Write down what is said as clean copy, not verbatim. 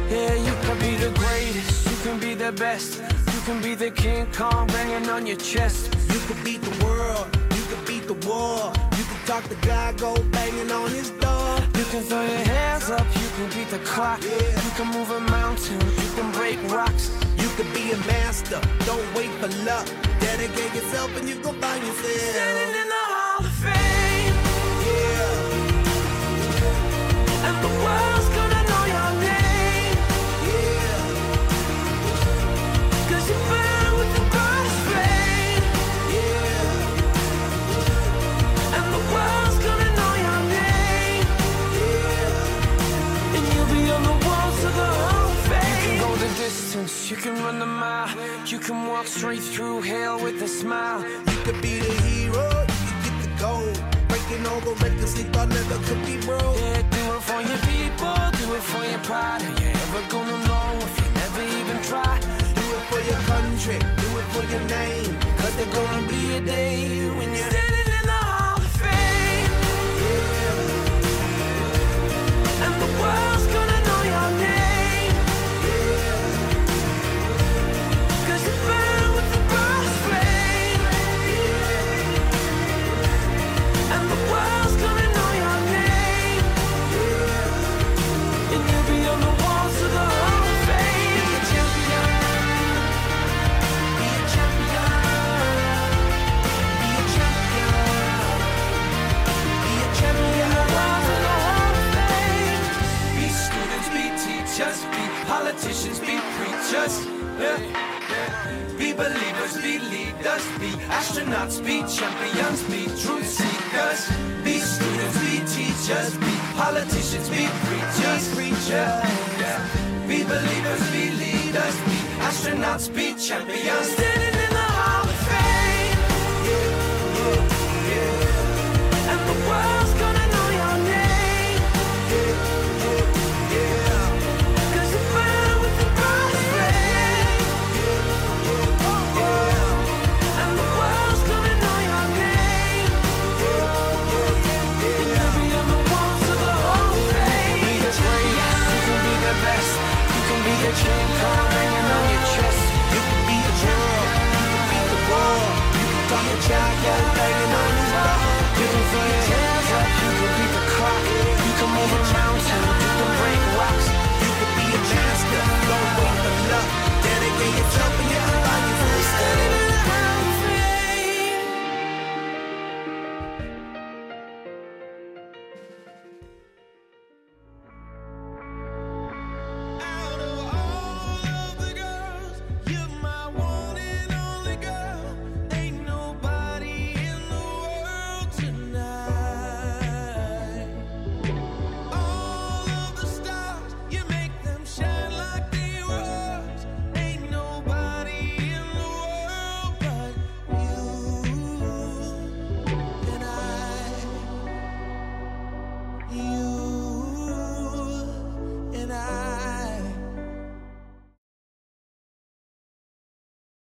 Yeah, you can be the greatest, you can be the best. You can be the King Kong banging on your chest. You can beat the world, you can beat the war. You can talk to God, go banging on his door. You can throw your hands up, you can beat the clock. Yeah. You can move a mountain, you can break rocks. You can be a master, don't wait for luck. Dedicate yourself and you gon' find yourself Standing in the Hall of Fame. Yeah. And the world's gonna know your name. Yeah. Cause you burn with the brightest flame. Yeah. And the world's gonna know your name. Yeah. And you'll be on the walls of the Hall of Fame. You can go the distance, you can run the mile. You can walk straight through hell with a smile. You could be the hero, you can get the gold. Breaking all the records they thought never could be broke. Yeah, do it for your people, do it for your pride. Are you ever gonna know if you never even try? Do it for your country, do it for your name. Cause there's gonna be a day when you're standing in the Hall of Fame. Yeah. And the world's gonna know your name. Yeah. Cause you burn with the brightest flame. Yeah. And the world's gonna know your name. Yeah. And you'll be on the walls of the Hall of Fame. Be a champion. Be a champion. Be a champion. Be a champion. The walls of the Hall of Fame. Be students, be teachers, be politicians, be preachers. Yeah. Be believers, be leaders, be astronauts, be champions, be truth seekers. Be students, be teachers, be politicians, be preachers, yeah. Be believers, be leaders, be astronauts, be champions. Standing in the Hall of Fame. Yeah.